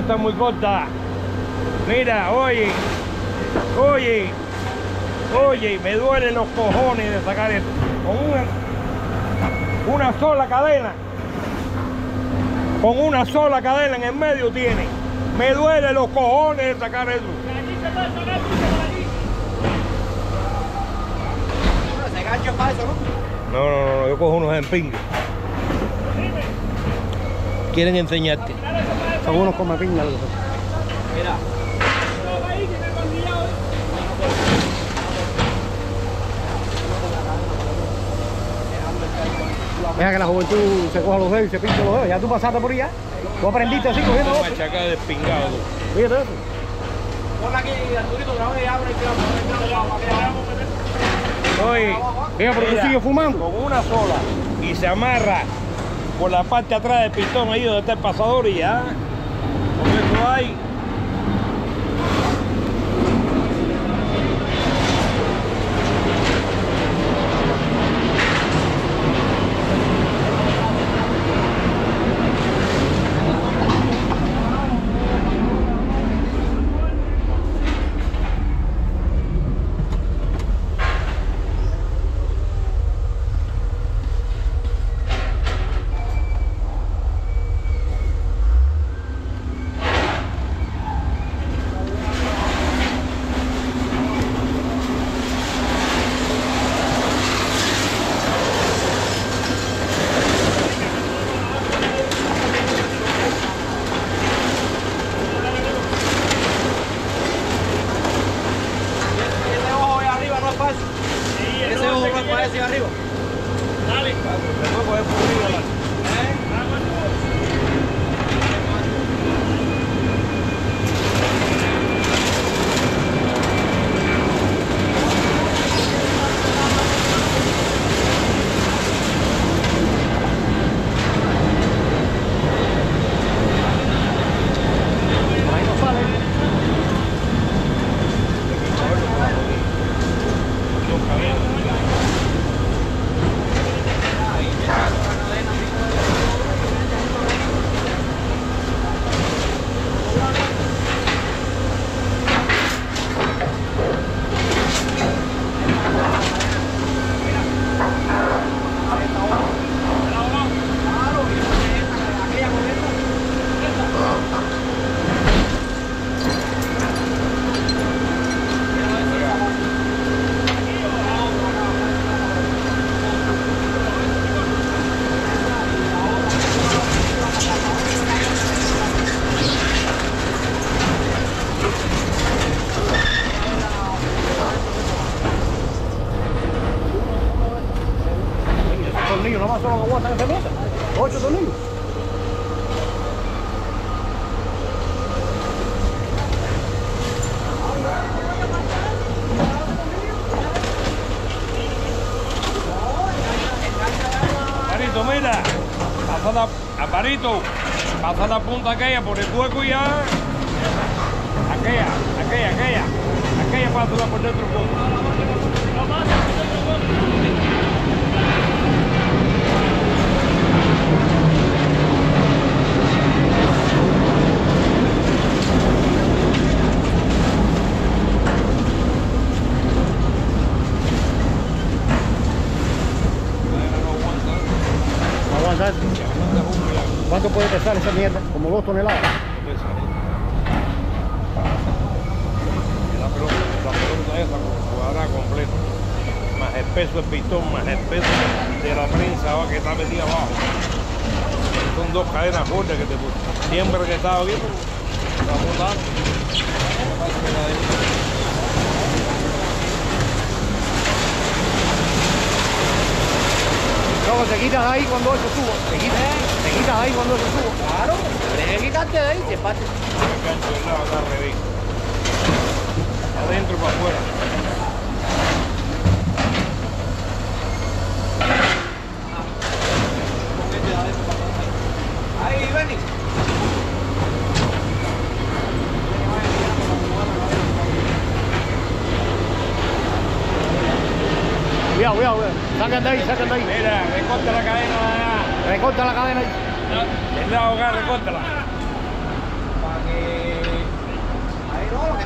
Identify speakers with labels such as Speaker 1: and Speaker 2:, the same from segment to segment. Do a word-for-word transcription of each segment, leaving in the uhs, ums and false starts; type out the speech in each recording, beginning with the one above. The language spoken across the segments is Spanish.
Speaker 1: está muy corta. Mira, oye, oye, oye, me duelen los cojones de sacar esto. Con una, una sola cadena, con una sola cadena en el medio tiene. Me duelen los cojones de sacar esto.
Speaker 2: ¿Se gancho para eso, no?
Speaker 1: No, no, no, yo cojo unos empingues. Quieren enseñarte.
Speaker 2: Son unos come piña. Mira. Deja que la juventud se coja los dedos y se pinche los dedos. Ya tú pasaste por allá. Tú aprendiste así cogiendo
Speaker 1: Una
Speaker 2: otro.
Speaker 1: machaca de espingado.
Speaker 2: Fíjate eso. Ponla aquí, Arturito, graba y abre el clavo.
Speaker 1: Oye,
Speaker 2: Mira, pero tú sigues fumando.
Speaker 1: Con una sola. Y se amarra por la parte de atrás del pistón ahí donde está el pasador y ya. Con eso hay.
Speaker 2: Ese ojo va para ese arriba. Dale. Después coger por arriba. No más solo aguantan esa mierda. Ocho tornillos.
Speaker 1: Aparito, mira. Pasa la, Aparito, pasa la punta aquella por el hueco y ya. Aquella, aquella, aquella. Aquella pásala por dentro un poco.
Speaker 2: ¿Cuánto puede pesar esa mierda? Como dos toneladas.
Speaker 1: La pelota, la pelota esa cuadrada completa. Más el peso del pistón, más el peso de la prensa que está metida abajo. Son dos cadenas fuertes que te ponen. Siempre que estaba aquí, la botando.
Speaker 2: Luego te quitas ahí cuando eso suba. Te quitas, te quitas ahí cuando eso suba. Claro, tienes que quitarte de ahí, te parte.
Speaker 1: El gancho del lado está al revés. Adentro para afuera.
Speaker 2: Ahí, Benny. Cuidado, cuidado, cuidado. Sacan de ahí, sacan de ahí.
Speaker 1: Mira, recorta la cadena allá.
Speaker 2: Recorta la cadena ahí.
Speaker 1: El lado acá, recórtala.
Speaker 2: Para que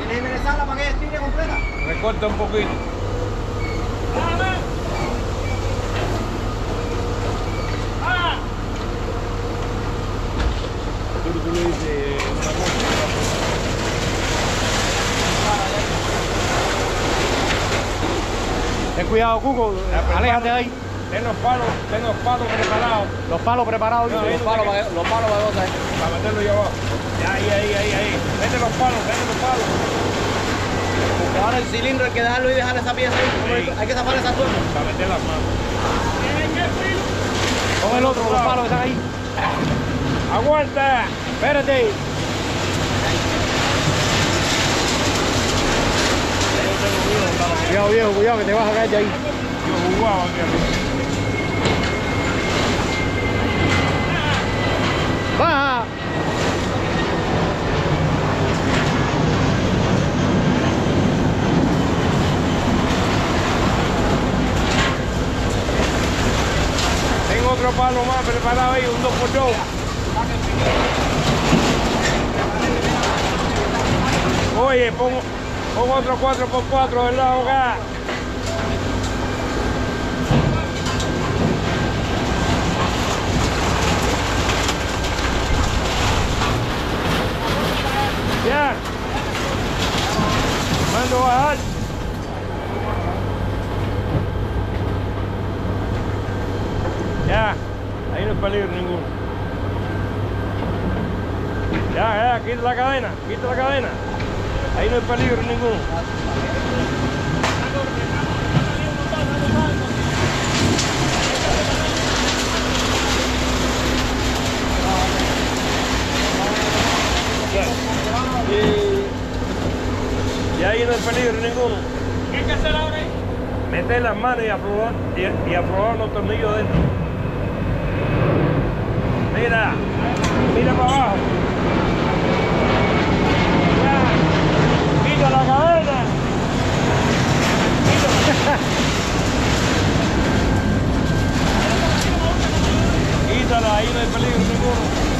Speaker 2: ¿Quieres enderezarla para que estire completa?
Speaker 1: Recorta un poquito. Tú, tú le dices una cosa.
Speaker 3: Ten cuidado, Cuco, aléjate de ahí.
Speaker 1: Ten los palos, ten los palos preparados.
Speaker 3: Los palos preparados.
Speaker 1: No,
Speaker 3: dice.
Speaker 1: los palos para-
Speaker 2: los palos para botar.
Speaker 1: Para meterlo allá abajo. Ya, ahí, ahí, ahí, ahí. Mete los palos, mete los palos.
Speaker 2: Porque ahora el cilindro hay que dejarlo y dejar esa pieza ahí.
Speaker 1: Sí.
Speaker 2: Hay que zafar esa tuerca.
Speaker 1: Para meter las manos.
Speaker 3: Con el otro, los palos que están ahí.
Speaker 1: ¡Aguanta!
Speaker 3: Espérate. Cuidado, viejo, cuidado, que te vas a caer de ahí.
Speaker 1: Yo jugaba aquí arriba.
Speaker 3: ¡Baja!
Speaker 1: Tengo otro palo más preparado ahí, un dos por dos. Oye, pongo, pongo otro cuatro por cuatro del lado acá. Ya. Mando bajar. Ya. Ahí no hay peligro ninguno. Ya, ya, quita la cadena, quita la cadena. Ahí no hay peligro ninguno. Y, y ahí no hay peligro ninguno.
Speaker 2: ¿Qué hay que hacer ahora ahí?
Speaker 1: Meter las manos y aflojar, y, y aflojar los tornillos dentro. Mira, mira para abajo. Ya. Quita la cadena. Quita. Quítala, ahí no hay peligro ninguno.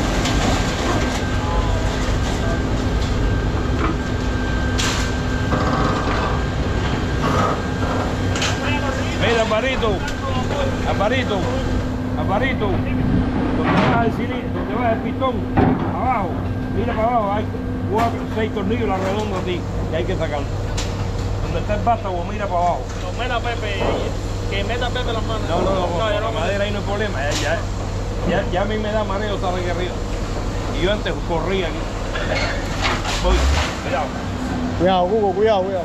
Speaker 1: Mira, Amparito, Amparito, Amparito, donde vas el cilindro, donde vas el pistón, abajo, mira para abajo, hay cuatro, seis tornillos redondos así, y hay que sacarlo. Donde está el vástago, mira para abajo.
Speaker 2: No, meta Pepe, que meta Pepe las manos.
Speaker 1: No, no, no,
Speaker 2: no,
Speaker 1: con
Speaker 2: ya
Speaker 1: la
Speaker 2: no
Speaker 1: madera ahí no hay problema, ya, ya, ya, ya a mí me da mareo estar aquí arriba. Y yo antes corría aquí. Voy, cuidado.
Speaker 3: Cuidado, Cuco, cuidado, cuidado.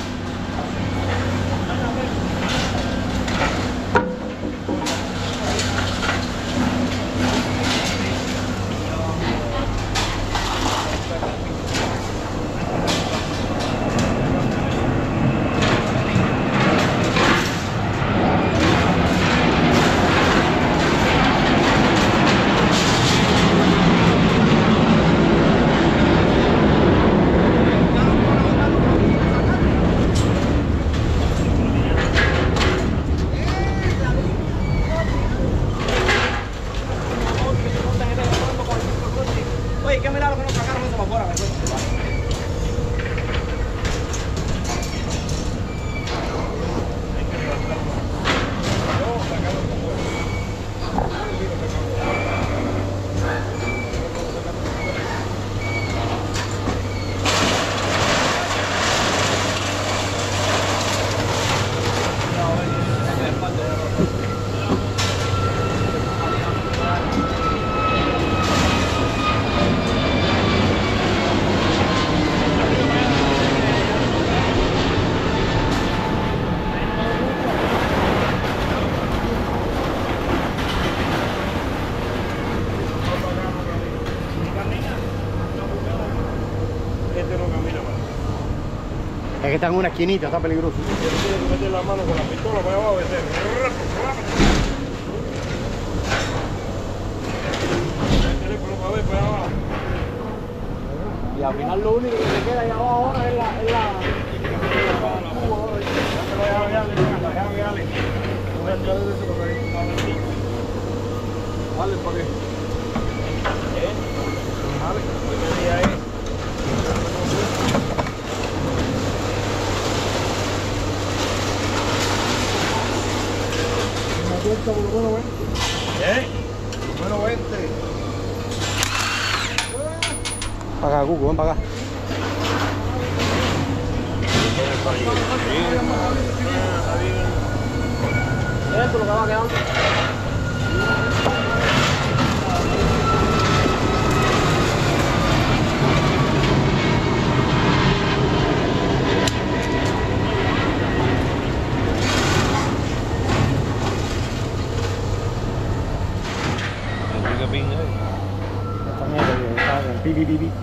Speaker 2: Oye, qué milagro que nos sacaron eso para afuera, ¿verdad?
Speaker 1: Este no camina más.
Speaker 3: Es que está en una esquinita, está peligroso.
Speaker 1: Tiene que meter la mano con la pistola para abajo, meter. El teléfono para ver para abajo.
Speaker 2: Y al final lo único que se queda ahí abajo ahora es la... Es la...
Speaker 1: Vale, ¿para qué? Vale, pues me di ahí.
Speaker 3: cuesta por lo menos veinte.
Speaker 1: ¿Eh? Por lo menos veinte.
Speaker 3: Para acá, Cuco, ven para acá.
Speaker 2: Esto es lo que va quedando.
Speaker 1: Así que pinga.
Speaker 3: Esta mierda, tío, está en pi, pi, pi, pi.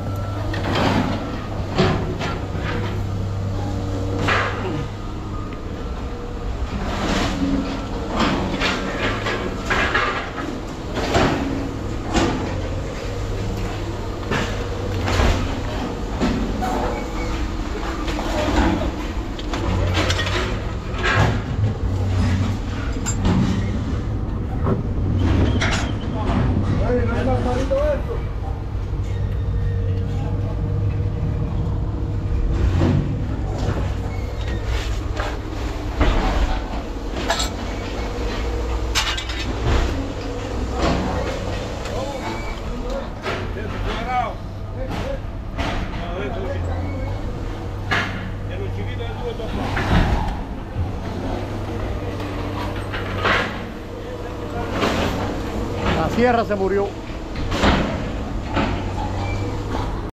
Speaker 3: La sierra se murió.